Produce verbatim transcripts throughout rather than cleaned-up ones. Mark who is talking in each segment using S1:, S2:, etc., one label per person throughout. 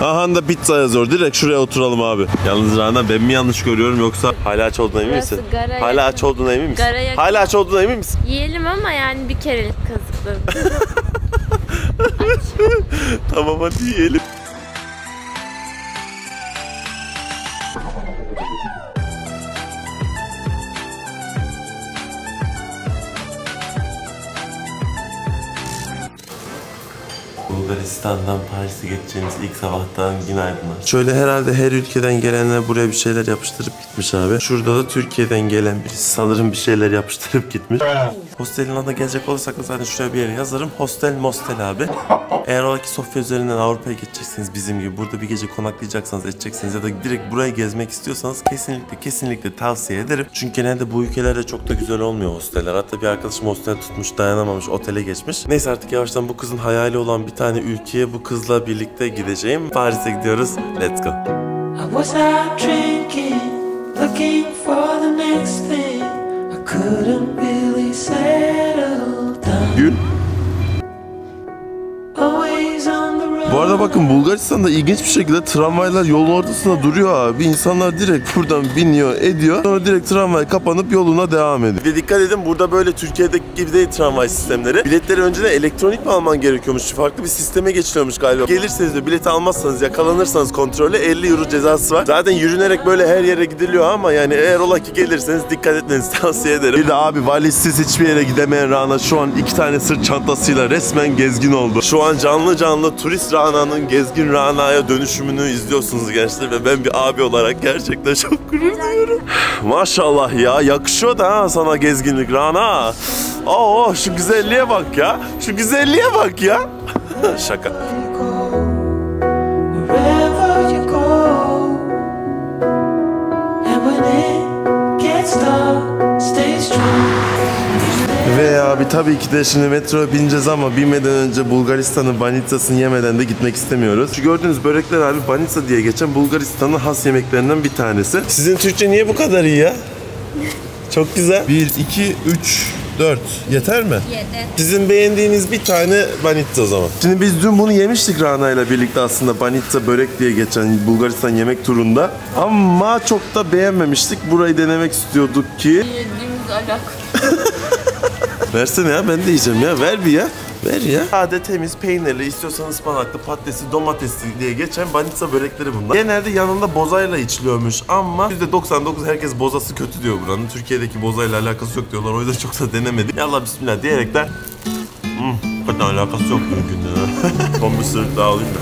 S1: Aha da pizza yazıyor. Direkt şuraya oturalım abi. Yalnız Rana ben mi yanlış görüyorum yoksa hala aç olduğuna emin misin? Hala aç olduğuna emin misin? Hala aç olduğuna emin misin?
S2: Yiyelim ama yani bir kerelik kazıklı.
S1: Tamam hadi yiyelim. Bulgaristan'dan Paris'e geçeceğimiz ilk sabahtan günaydınlar. Şöyle herhalde her ülkeden gelenler buraya bir şeyler yapıştırıp gitmiş abi. Şurada da Türkiye'den gelen birisi sanırım bir şeyler yapıştırıp gitmiş. Hostelin adına gelecek olursak da zaten şuraya bir yere yazarım. Hostel Mostel abi. Eğer ola ki Sofya üzerinden Avrupa'ya geçeceksiniz bizim gibi. Burada bir gece konaklayacaksanız, edeceksiniz ya da direkt buraya gezmek istiyorsanız kesinlikle kesinlikle tavsiye ederim. Çünkü genelde bu ülkelerde çok da güzel olmuyor hosteller. Hatta bir arkadaşım hostel tutmuş, dayanamamış, otele geçmiş. Neyse artık yavaştan bu kızın hayali olan bir tane ülkeye bu kızla birlikte gideceğim. Paris'e gidiyoruz. Let's go. I was out drinking, looking for the next thing. I couldn't really settle down. Gül. Bu arada bakın Bulgaristan'da ilginç bir şekilde tramvaylar yolun ortasında duruyor abi. İnsanlar direkt buradan biniyor, ediyor. Sonra direkt tramvay kapanıp yoluna devam ediyor. Ve dikkat edin burada böyle Türkiye'deki gibi değil tramvay sistemleri. Biletleri önceden elektronik mi alman gerekiyormuş? Farklı bir sisteme geçiliyormuş galiba. Gelirseniz de bileti almazsanız, yakalanırsanız kontrolle elli euro cezası var. Zaten yürünerek böyle her yere gidiliyor ama yani eğer ola ki gelirseniz dikkat etmenizi tavsiye ederim. Bir de abi valizsiz hiçbir yere gidemeyen Rana şu an iki tane sırt çantasıyla resmen gezgin oldu. Şu an canlı canlı turist Rana'nın gezgin Rana'ya dönüşümünü izliyorsunuz gençler ve ben bir abi olarak gerçekten çok gurur duyuyorum. Maşallah ya, yakışıyor da ha sana gezginlik Rana. Oo şu güzelliğe bak ya. Şu güzelliğe bak ya. Şaka. Ve abi tabii ki de şimdi metroya bineceğiz ama binmeden önce Bulgaristan'ın banitsasını yemeden de gitmek istemiyoruz. Şu gördüğünüz börekler abi banitsa diye geçen Bulgaristan'ın has yemeklerinden bir tanesi. Sizin Türkçe niye bu kadar iyi ya? Çok güzel. bir, iki, üç, dört. Yeter mi?
S2: Yeter.
S1: Sizin beğendiğiniz bir tane banitsa o zaman. Şimdi biz dün bunu yemiştik Rana ile birlikte aslında banitsa börek diye geçen Bulgaristan yemek turunda. Ama çok da beğenmemiştik. Burayı denemek istiyorduk ki.
S2: Yediğimiz alak.
S1: Versene ya, ben de yiyeceğim ya. Ver bir ya. Ver ya. Sade, temiz, peynirli, istiyorsanız ıspanaklı, patatesli, domatesli diye geçen banitsa börekleri bunlar. Genelde yanında bozayla içiliyormuş ama yüzde doksan dokuz herkes bozası kötü diyor buranın. Türkiye'deki bozayla alakası yok diyorlar. O yüzden çok da denemedik. Yallah bismillah diyerekten hmm, hakikaten alakası yok bugün ya. Son bir sırık daha alayım da.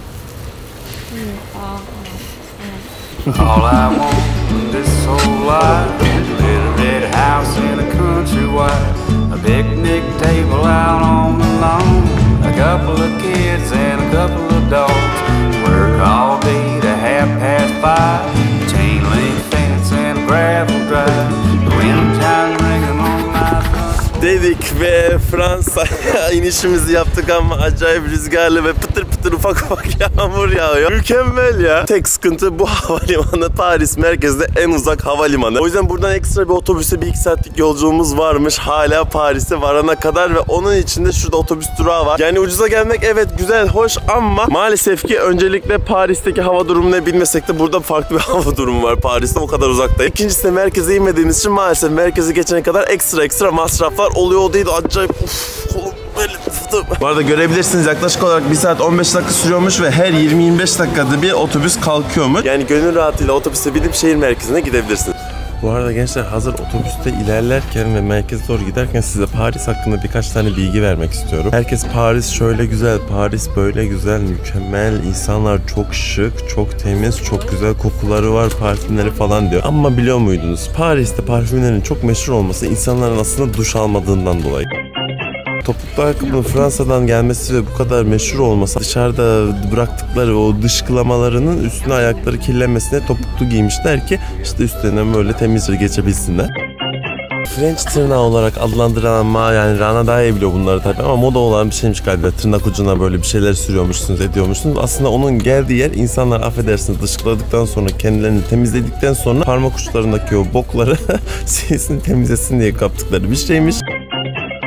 S1: All I want is so life. Little red house in a country wife. A picnic table out on the lawn. A couple of kids and a couple of dogs. Work all day to half past five. Chain link fence and a gravel drive. The wind chimes ringing on my front. Dedik ve Fransa'ya inişimizi yaptık ama acayip rüzgarlı ve pıtır pıtır ufak ufak yağmur yağıyor. Mükemmel ya. Tek sıkıntı bu havalimanı Paris merkezde en uzak havalimanı. O yüzden buradan ekstra bir otobüse bir iki saatlik yolculuğumuz varmış. Hala Paris'e varana kadar ve onun içinde şurada otobüs durağı var. Yani ucuza gelmek evet güzel, hoş ama maalesef ki öncelikle Paris'teki hava durumunu bilmesek de burada farklı bir hava durumu var. Paris'te o kadar uzaktayım. İkincisi de merkeze inmediğimiz için maalesef merkeze geçene kadar ekstra ekstra masraflar oluyor. O değil acayip. Uf, kolum böyle tuttu. Bu arada görebilirsiniz yaklaşık olarak bir saat on beş dakika sürüyormuş ve her yirmi yirmi beş dakikada bir otobüs kalkıyormuş. Yani gönül rahatıyla otobüse binip şehir merkezine gidebilirsiniz. Bu arada gençler hazır otobüste ilerlerken ve merkeze doğru giderken size Paris hakkında birkaç tane bilgi vermek istiyorum. Herkes Paris şöyle güzel, Paris böyle güzel, mükemmel, insanlar çok şık, çok temiz, çok güzel kokuları var, parfümleri falan diyor. Ama biliyor muydunuz? Paris'te parfümlerin çok meşhur olması insanların aslında duş almadığından dolayı. Topuklu ayakkabının Fransa'dan gelmesi ve bu kadar meşhur olması dışarıda bıraktıkları o dışkılamalarının üstüne ayakları kirlenmesine topuklu giymişler ki işte üstlerinden böyle temizce geçebilsinler. French tırnağı olarak adlandırılan ama yani Rana daha iyi biliyor bunları tabii ama moda olan bir şeymiş galiba. Tırnak ucuna böyle bir şeyler sürüyormuşsunuz, ediyormuşsunuz. Aslında onun geldiği yer insanlar affedersiniz dışkıladıktan sonra kendilerini temizledikten sonra parmak uçlarındaki o bokları sesini temizlesin diye kaptıkları bir şeymiş.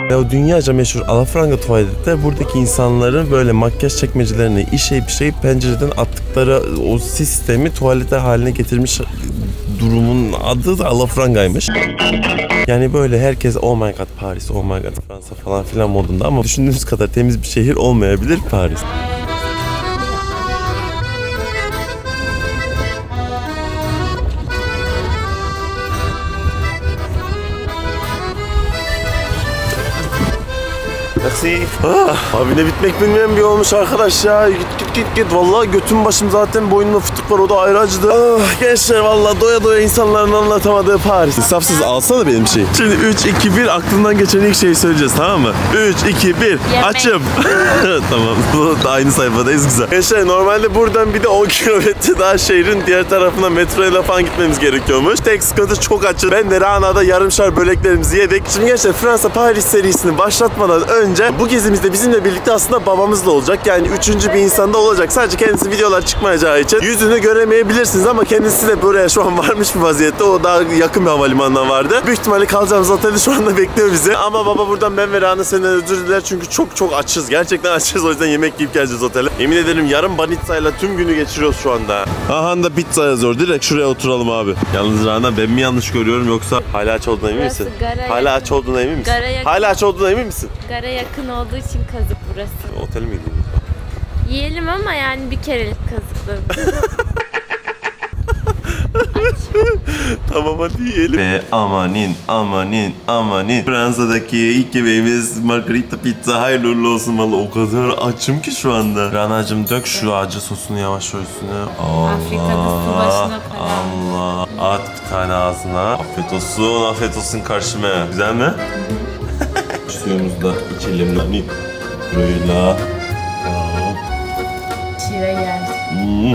S3: Ya o dünyaca meşhur alafranga tuvaletler buradaki insanların böyle makyaj çekmecelerine işeyip işeyip pencereden attıkları o sistemi tuvaletler haline getirmiş durumun adı da alafrangaymış. Yani böyle herkes oh my god Paris, oh my god Fransa falan filan modunda ama düşündüğünüz kadar temiz bir şehir olmayabilir Paris. Merci. Ah, abi ne bitmek bilmeyen bir olmuş arkadaş ya. Git git git git. Vallahi götüm başım zaten boynumda fıtık var, o da ayrı acıdı. Ah, gençler vallahi doya doya insanların anlatamadığı Paris. İnsafsız alsana benim şey. Şimdi üç iki bir aklından geçen ilk şeyi söyleyeceğiz, tamam mı? üç iki bir açım. Tamam. Bu da aynı sayfadayız, güzel. Gençler normalde buradan bir de on kilometre daha şehrin diğer tarafına metroyla falan gitmemiz gerekiyormuş. Tek sıkıntı çok açız. Ben de Rana'da yarımşar böreklerimizi yedik. Şimdi gençler Fransa Paris serisini başlatmadan önce bu gezimizde bizimle birlikte aslında babamız da olacak. Yani üçüncü bir insan da olacak. Sadece kendisi videolar çıkmayacağı için yüzünü göremeyebilirsiniz ama kendisi de buraya şu an varmış bir vaziyette. O daha yakın bir havalimanından vardı. Büyük ihtimalle kalacağımız otelde şu anda bekliyor bizi. Ama baba buradan ben ve Rana senden özür diler çünkü çok çok açız. Gerçekten açız, o yüzden yemek yiyip geleceğiz otele. Yemin ederim yarın Banitsa'yla tüm günü geçiriyoruz şu anda. Aha da pizza yazıyor. Direkt şuraya oturalım abi. Yalnız Rana ben mi yanlış görüyorum yoksa hala aç olduğuna emin misin? Hala aç olduğuna emin misin? Hala aç olduğuna emin misin?
S2: Gara yakın olduğu için kazık burası.
S3: Otel mi gidiyoruz?
S2: Yiyelim ama yani bir kerelik kazıklı.
S3: Tamam hadi yiyelim. Ve amanin amanin amanin. Fransa'daki ilk yemeğimiz margarita pizza. Hayırlı uğurlu olsun valla. O kadar açım ki şu anda. Rana'cığım dök şu acı sosunu yavaş üstüne. Allah.
S2: Afrika'da su başına kadar.
S3: Allah. At bir tane ağzına. Afiyet olsun, afiyet olsun karşıma. Güzel mi? Suyumuzu da içelim. Hani böyle.
S2: Şire geldi.
S3: Hmm.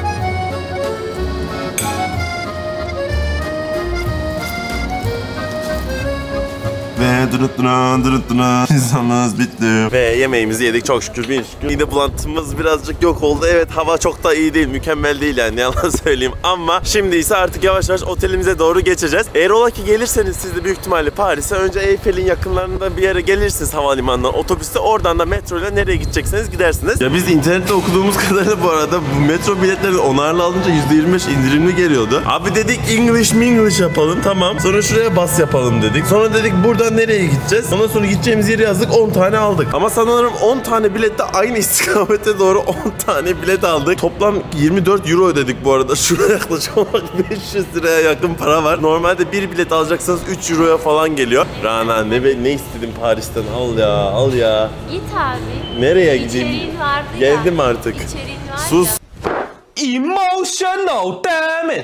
S3: Ve dırıt dırıt dırıt dırıt insanımız bitti. Ve yemeğimizi yedik çok şükür, bir şükür. Mide bulantımız birazcık yok oldu. Evet, hava çok da iyi değil, mükemmel değil yani, yalan söyleyeyim. Ama şimdi ise artık yavaş yavaş otelimize doğru geçeceğiz. Eğer ola ki gelirseniz siz de büyük ihtimalle Paris'e önce Eyfel'in yakınlarında bir yere gelirsiniz havalimanından otobüste. Oradan da metro ile nereye gidecekseniz gidersiniz. Ya biz internette okuduğumuz kadarıyla bu arada bu metro biletleri onarlı alınca yüzde yirmi beş indirimli geliyordu. Abi dedik English mi English yapalım, tamam. Sonra şuraya bas yapalım dedik. Sonra dedik buradan nereye gideceğiz? Ondan sonra gideceğimiz yeri yazdık, on tane aldık. Ama sanırım on tane bilette aynı istikamete doğru on tane bilet aldık. Toplam yirmi dört euro ödedik bu arada. Şuraya yaklaşık olarak beş yüz liraya yakın para var. Normalde bir bilet alacaksanız üç euroya falan geliyor. Rana ne ne istedim Paris'ten, al ya al ya.
S2: Git abi.
S3: Nereye gideyim?
S2: İçeriğin vardı ya.
S3: Geldim artık.
S2: İçeriğin var
S3: Sus.
S2: ya.
S4: Emotional damage.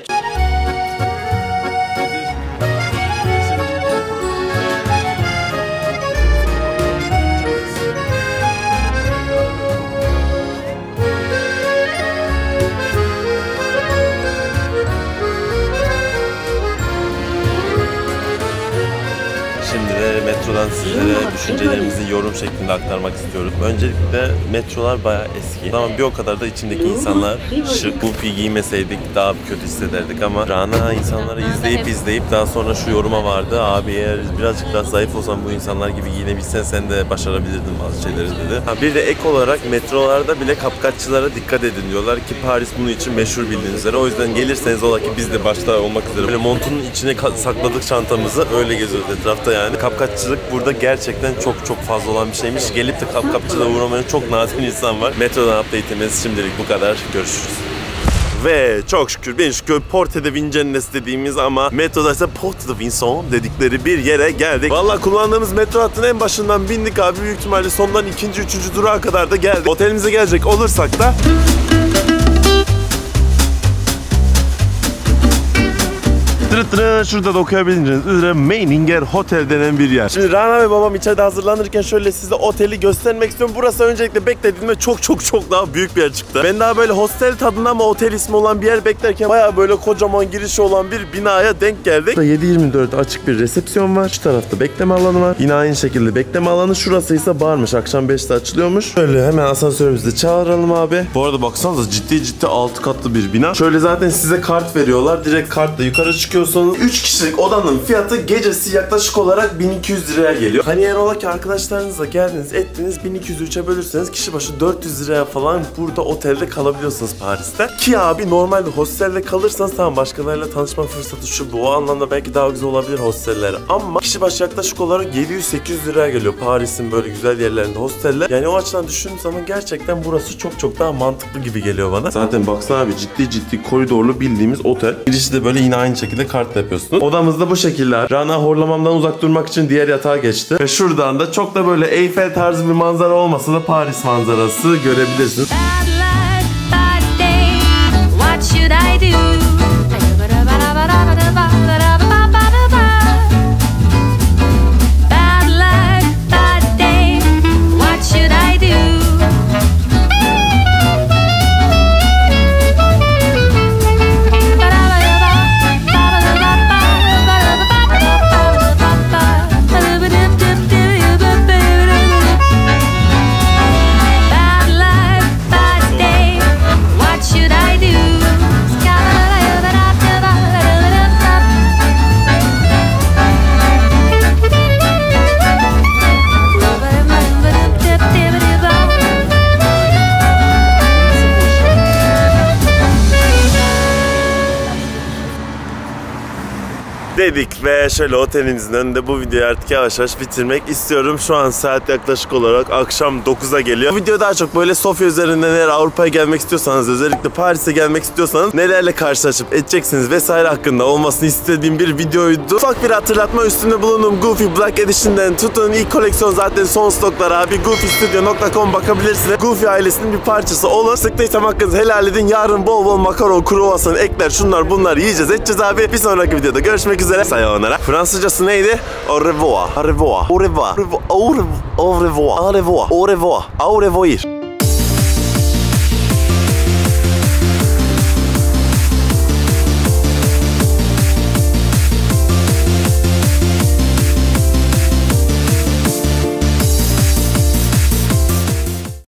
S3: Şimdi de metrodan sizlere düşüncelerimizi yorum şeklinde aktarmak istiyoruz. Öncelikle metrolar bayağı eski. Ama bir o kadar da içindeki insanlar şık. Bupi giymeseydik daha kötü hissederdik ama Rana insanları izleyip izleyip daha sonra şu yoruma vardı. Abi eğer birazcık daha zayıf olsan bu insanlar gibi giyinebilsen sen de başarabilirdin bazı şeyleri dedi. Ha, bir de ek olarak metrolarda bile kapkaççılara dikkat edin diyorlar ki Paris bunun için meşhur bildiğiniz üzere. O yüzden gelirseniz ola ki biz de başta olmak üzere böyle montunun içine sakladık çantamızı, öyle geziyoruz etrafta yani. Kapkaççılık burada gerçekten çok çok fazla olan bir şeymiş. Gelip de kapkaççılığa uğramayan çok nadir insan var. Metrodan update'imiz şimdilik bu kadar. Görüşürüz. Ve çok şükür ben şükür Porte de Vincennes dediğimiz ama metroda ise Porte de Vincennes dedikleri bir yere geldik. Vallahi kullandığımız metro hattının en başından bindik abi. Büyük ihtimalle sondan ikinci, üçüncü durağa kadar da geldik. Otelimize gelecek olursak da şurada da okuyabileceğiniz üzere Meininger Hotel denen bir yer. Şimdi Rana ve babam içeride hazırlanırken şöyle size oteli göstermek istiyorum. Burası öncelikle beklediğimde çok çok çok daha büyük bir yer çıktı. Ben daha böyle hostel tadında ama otel ismi olan bir yer beklerken bayağı böyle kocaman girişi olan bir binaya denk geldik. yedi yirmi dört açık bir resepsiyon var. Şu tarafta bekleme alanı var. Yine aynı şekilde bekleme alanı. Şurası ise barmış. Akşam beşte açılıyormuş. Şöyle hemen asansörümüzü çağıralım abi. Bu arada baksanıza ciddi ciddi altı katlı bir bina. Şöyle zaten size kart veriyorlar. Direkt kartla yukarı çıkıyor. çıkıyorsanız üç kişilik odanın fiyatı gecesi yaklaşık olarak bin iki yüz liraya geliyor. Hani eğer ola ki arkadaşlarınızla geldiniz ettiniz bin iki yüzü üçe bölürseniz kişi başı dört yüz liraya falan burada otelde kalabiliyorsunuz Paris'te. Ki abi normalde hostelde kalırsanız tamam başkalarıyla tanışma fırsatı şu bu o anlamda belki daha güzel olabilir hosteller ama kişi başı yaklaşık olarak yedi yüz sekiz yüz liraya geliyor Paris'in böyle güzel yerlerinde hosteller. Yani o açıdan düşündüğüm zaman gerçekten burası çok çok daha mantıklı gibi geliyor bana. Zaten baksana abi ciddi ciddi koridorlu bildiğimiz otel. Girişi de böyle yine aynı şekilde kartla yapıyorsunuz. Odamız da bu şekilde. Rana horlamamdan uzak durmak için diğer yatağa geçti. Ve şuradan da çok da böyle Eyfel tarzı bir manzara olmasa da Paris manzarası görebilirsiniz. Dedik ve şöyle otelimizin önünde bu videoyu artık yavaş yavaş bitirmek istiyorum. Şu an saat yaklaşık olarak akşam dokuza geliyor. Bu video daha çok böyle Sofya üzerinden eğer Avrupa'ya gelmek istiyorsanız, özellikle Paris'e gelmek istiyorsanız nelerle karşılaşıp edeceksiniz vesaire hakkında olmasını istediğim bir videoydu. Ufak bir hatırlatma, üstünde bulunduğum Goofy Black Edition'den tutun ilk koleksiyon zaten son stoklar abi. goofy studio nokta com bakabilirsiniz. Goofy ailesinin bir parçası olun. Sıktıysam hakkınızı helal edin. Yarın bol bol makaron, kruvasan, ekler, şunlar bunlar yiyeceğiz edeceğiz abi. Bir sonraki videoda görüşmek üzere. Sayonara. Fransızcası neydi? Au revoir. Au revoir. Au revoir. Au revoir. Au revoir. Au revoir. Au revoir. Au revoir.